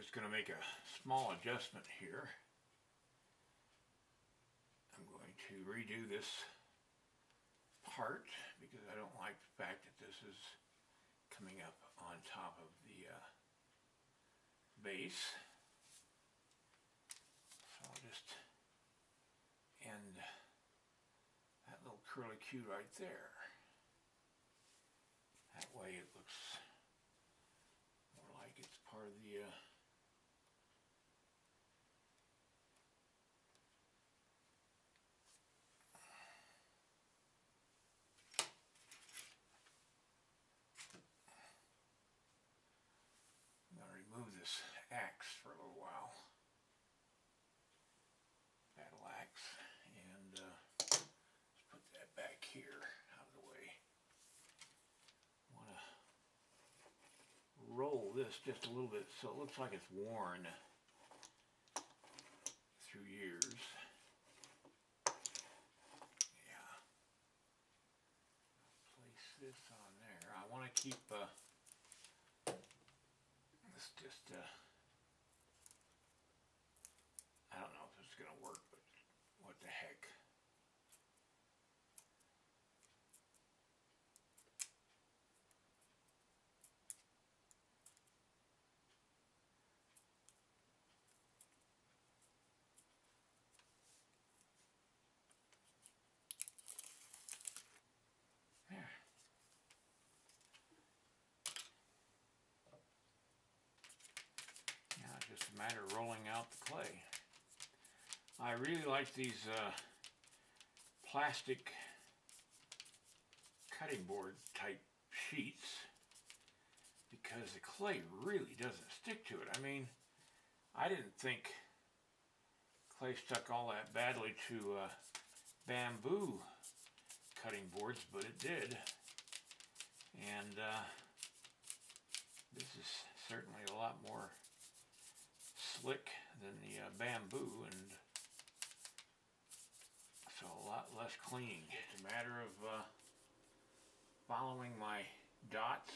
just going to make a small adjustment here. I'm going to redo this part because I don't like the fact that this is coming up on top of the base. So I'll just end that little curly Q right there. That way it looks more like it's part of the I'm going to remove this axe for a little while. Battle axe, and let's put that back here out of the way. I want to roll this just a little bit so it looks like it's worn through years. Yeah. Place this on there. I want to keep this just I don't know if it's going to work, but what the heck. There. Now it's just a matter of rolling out the clay. I really like these plastic cutting board type sheets because the clay really doesn't stick to it. I mean, I didn't think clay stuck all that badly to bamboo cutting boards, but it did. And this is certainly a lot more slick than the bamboo, and so a lot less cleaning. It's a matter of following my dots.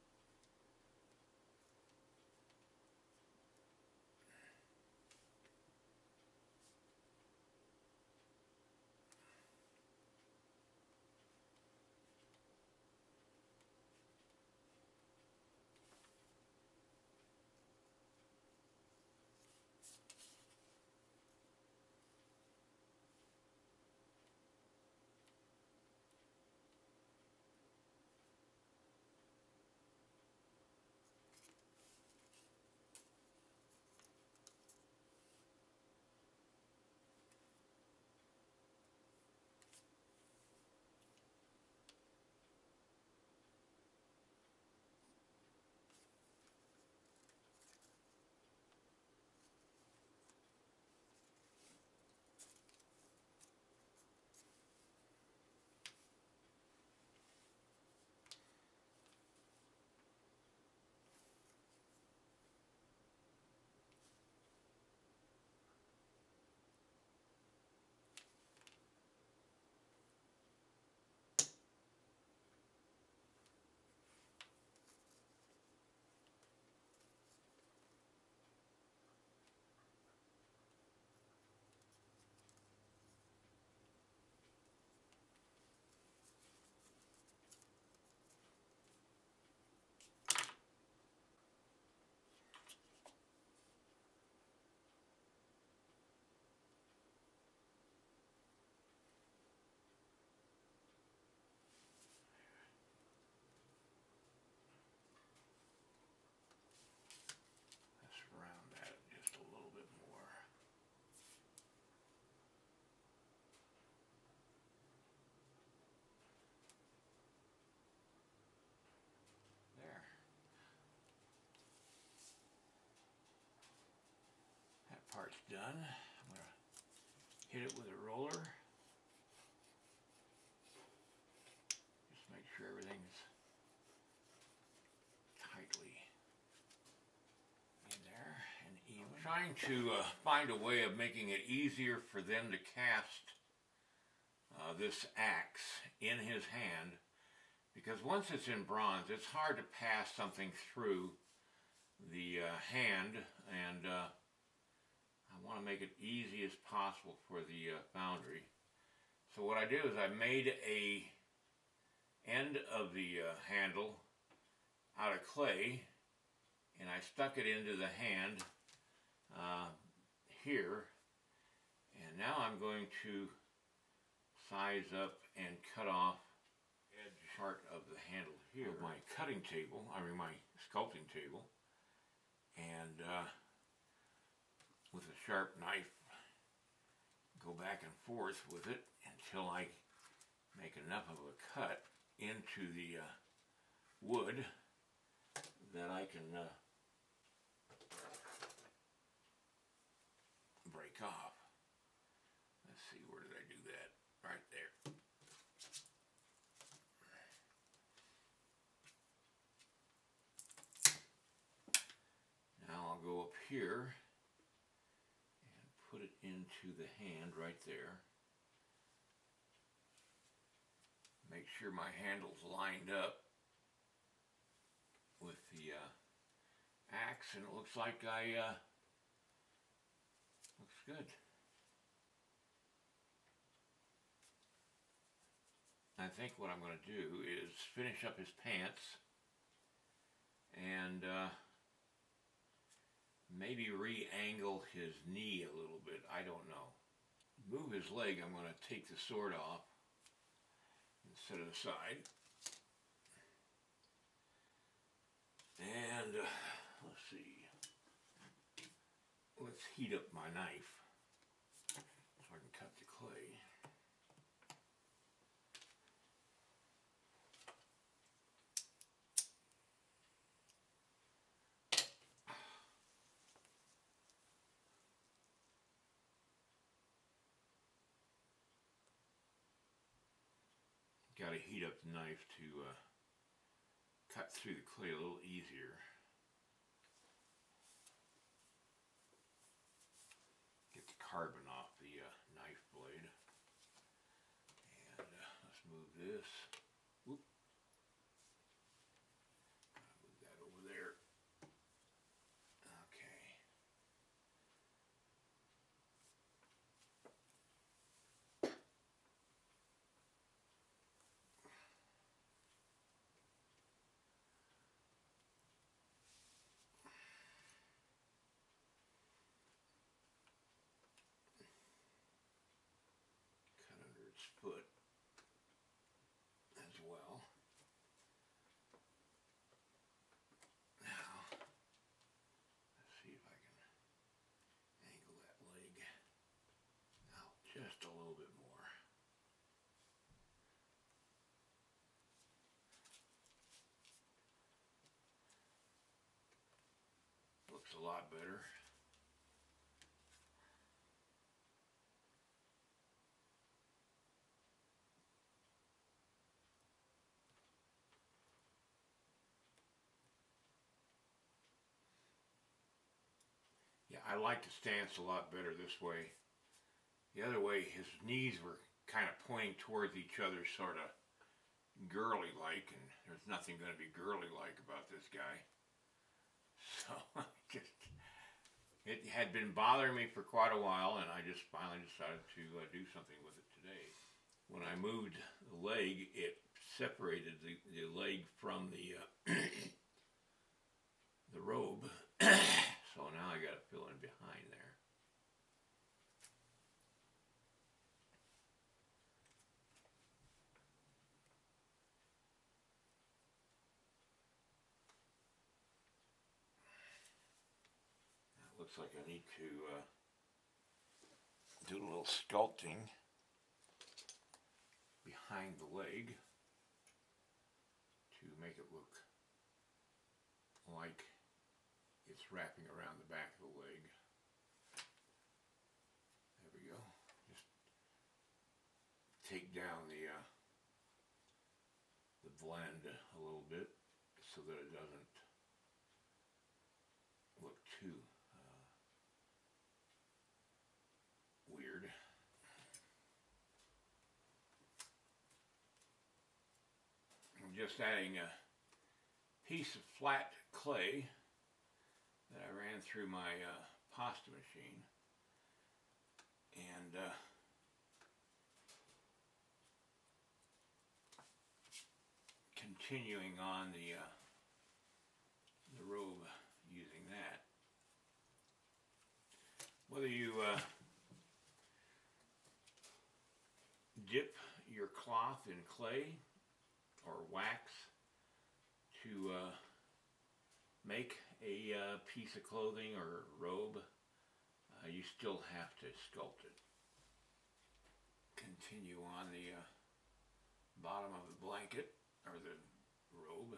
Part's done. I'm going to hit it with a roller. Just make sure everything's tightly in there and even. I'm trying to find a way of making it easier for them to cast this axe in his hand, because once it's in bronze, it's hard to pass something through the hand, and I want to make it easy as possible for the foundry. So what I do is I made a end of the handle out of clay, and I stuck it into the hand here, and now I'm going to size up and cut off edge part of the handle here with my cutting table, my sculpting table, and with a sharp knife go back and forth with it until I make enough of a cut into the wood that I can break off. Let's see, where did I do that? Right there. Now I'll go up here and put it into the hand right there. Make sure my handle's lined up with the axe, and it looks like looks good. I think what I'm going to do is finish up his pants and maybe re-angle his knee a little bit. I don't know. Move his leg. I'm going to take the sword off and set it aside. And let's see. Let's heat up my knife so I can cut the clay. Got to heat up the knife to cut through the clay a little easier. Get the carbon off the knife blade. And let's move this. Whoop. Move that over there. Okay. Cut under its foot as well. Now, let's see if I can angle that leg out just a little bit more. Looks a lot better. Yeah, I like the stance a lot better this way. The other way, his knees were kind of pointing towards each other, sort of girly-like, and there's nothing going to be girly-like about this guy. So, it had been bothering me for quite a while, and I just finally decided to do something with it today. When I moved the leg, it separated the leg from the the robe. So now I got to fill in behind there. It looks like I need to do a little sculpting behind the leg to make it look like it's wrapping around the back of the leg. There we go. Just take down the blend a little bit so that it doesn't look too weird. I'm just adding a piece of flat clay that I ran through my pasta machine, and continuing on the robe using that. Whether you dip your cloth in clay or wax to make a piece of clothing or robe, you still have to sculpt it. Continue on the bottom of the blanket or the robe.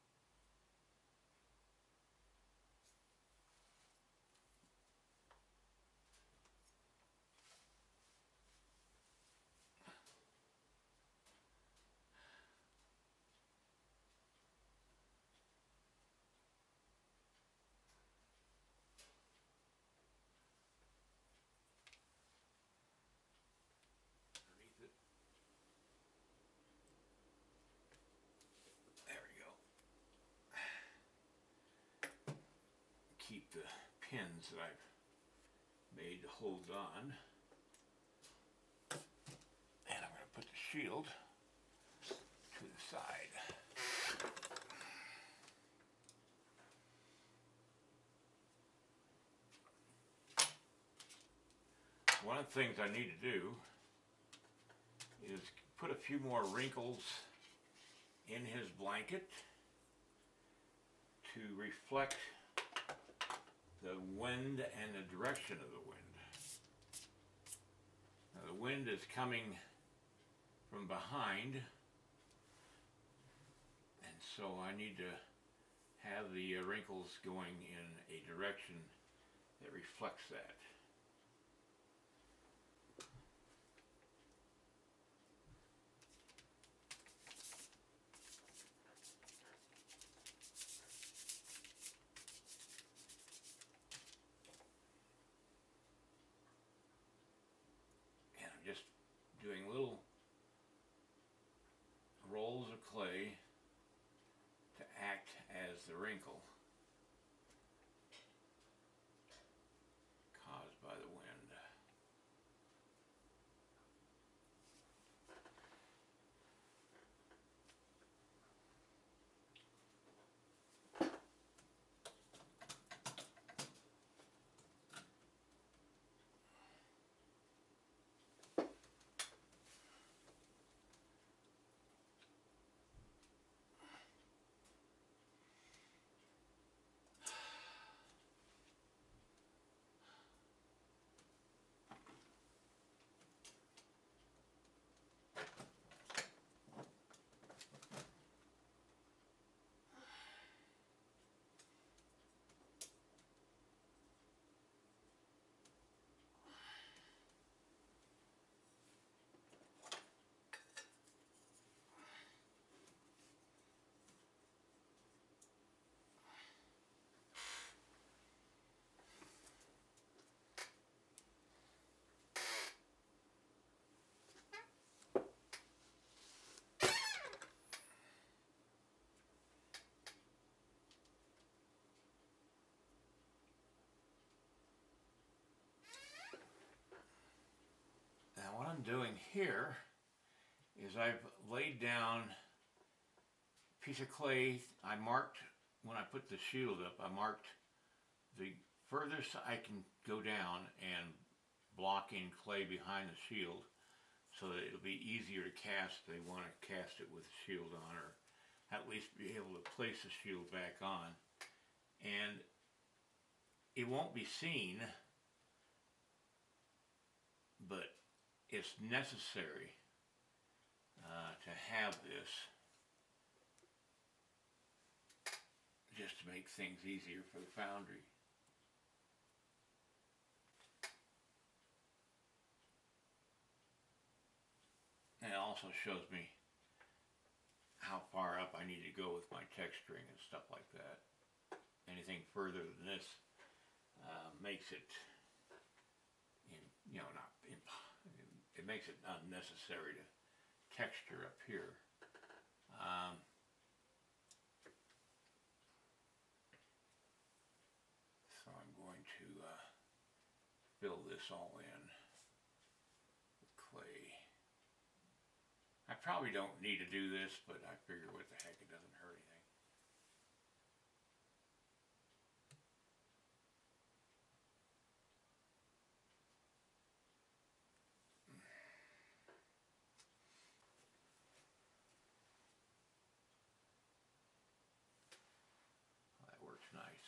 Underneath it. There we go. Keep the pins that I've made to hold on. And I'm going to put the shield to the side. One of the things I need to do is put a few more wrinkles in his blanket to reflect the wind and the direction of the wind. Now, the wind is coming from behind, and so I need to have the wrinkles going in a direction that reflects that. Just doing little rolls of clay to act as the wrinkle caused by the wind. Now what I'm doing here is I've laid down a piece of clay. I marked, when I put the shield up, I marked the furthest I can go down and block in clay behind the shield so that it'll be easier to cast. They want to cast it with the shield on, or at least be able to place the shield back on. And it won't be seen, but it's necessary to have this just to make things easier for the foundry. And it also shows me how far up I need to go with my texturing and stuff like that. Anything further than this makes it, it makes it unnecessary to texture up here. fill this all in with clay. I probably don't need to do this, but I figure what the heck, it doesn't hurt anything. That works nice.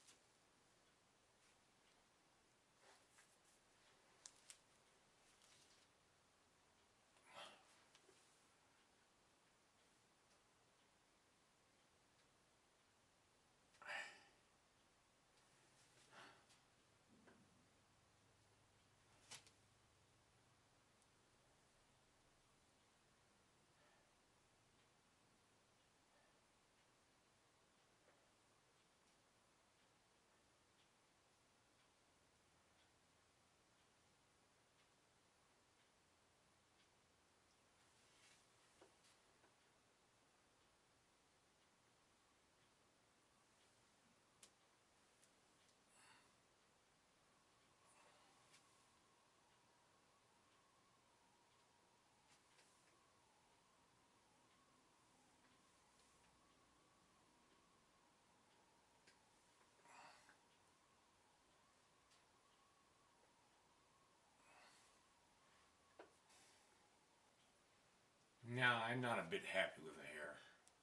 Now, I'm not a bit happy with the hair,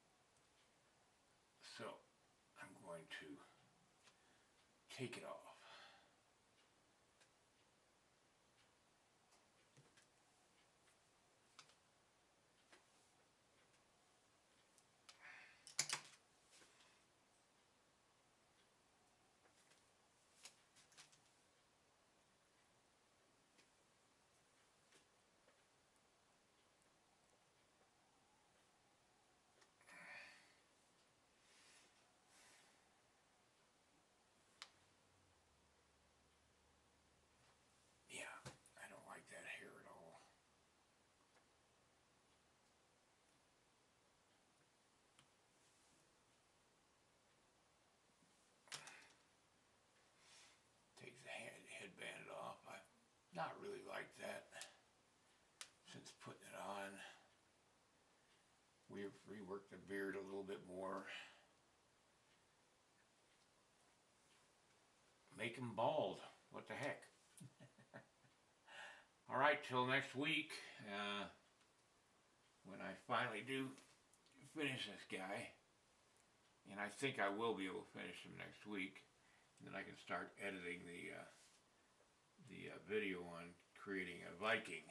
so I'm going to take it off. Yeah, I don't like that hair at all. Take the headband off. I've not really liked that since putting it on. We've reworked the beard a little bit more. Make him bald. What the heck? Alright, till next week, when I finally do finish this guy, and I think I will be able to finish him next week, and then I can start editing the video on creating a Viking.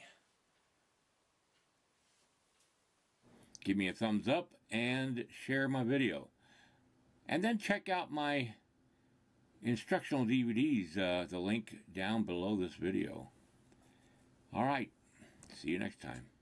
Give me a thumbs up and share my video. And then check out my instructional DVDs, the link down below this video. Alright, see you next time.